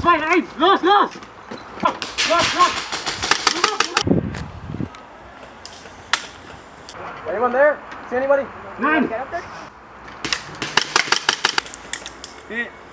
2, 1, los, los! Los, los! Anyone there? See anybody? Nein! Get up there?